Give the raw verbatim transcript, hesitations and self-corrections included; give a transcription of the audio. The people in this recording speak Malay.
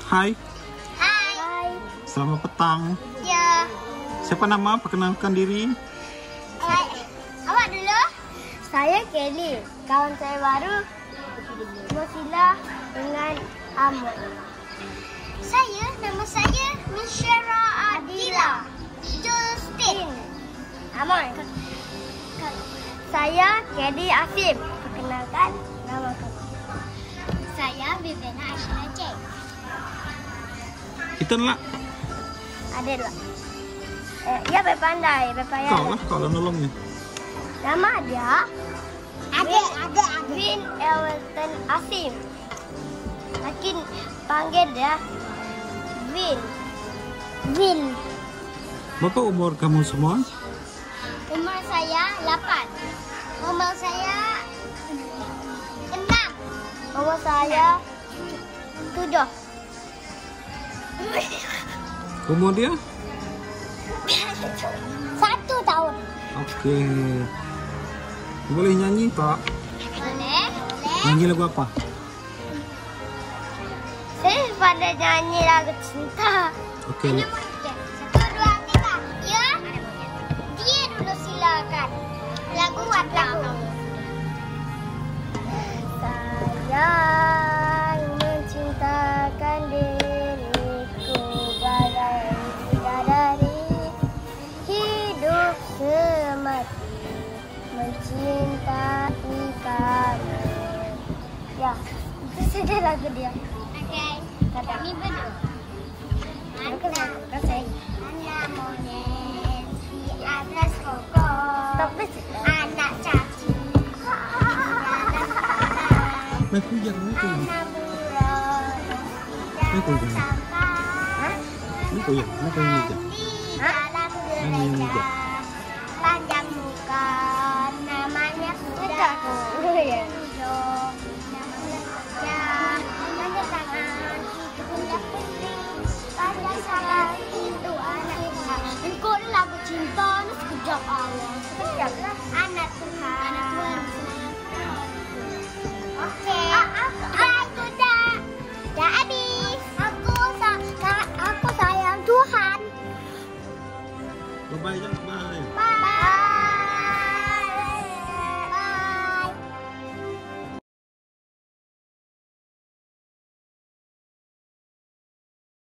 Hai. Hai. Selamat petang. Ya. Siapa nama? Perkenalkan diri. Hai. Awak dulu. Saya Kelly. Kawan saya baru Mozilla dengan Amon. Saya, nama saya Misyara Adila Justin. Amon. Saya Kelly Asim. Perkenalkan nama kamu. Saya Vivena Ashina C. Kita nak. Ada lah. Eh, ya berpandai, berpayah. Kau lah, kau lah nolongnya. Nama dia ada, ada, ada. Vin Elton Asim. Lakin panggil dia Vin. Vin. Berapa umur kamu semua? Umur saya lapan. Umur saya enam. Umur saya tujuh. Umur dia? Satu tahun. Oke. Boleh nyanyi, Pak? Boleh. Nyanyi lagu apa? Saya pada nyanyi lagu cinta. Oke. Satu, dua, tiga. Ya. Dia dulu silakan. Lagu buat lagu. Saya mencintakan diriku bagai bidadari, hidup semati mencintai kamu. Ya, itu saja lagu dia. Oke. Kata ini benar. Anak, anak monyet di atas pokok. Tapi anak cacing di atas tanah. Naik hujan, naik hujan. Anak burung Naik hujan. Hah? Naik hujan, naik hujan. Di dalam Nyanyi gereja juga. panjang muka namanya kuda. Hidung namanya kuda. Namanya tangan itu pundak penting. Panjang sayang itu anak Tuhan. Engkau ni lagu cinta ni sekejap awal. Sekejap lah. Anak Tuhan. Anak Tuhan. Oke. Hai kuda. Dah habis. Aku aku sayang Tuhan. Bye-bye, bye. Bye.